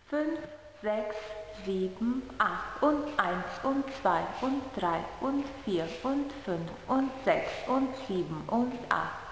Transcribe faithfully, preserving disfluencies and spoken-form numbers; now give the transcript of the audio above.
fünf, sechs, sieben, acht und eins und zwei und drei und vier und fünf und sechs und sieben und acht.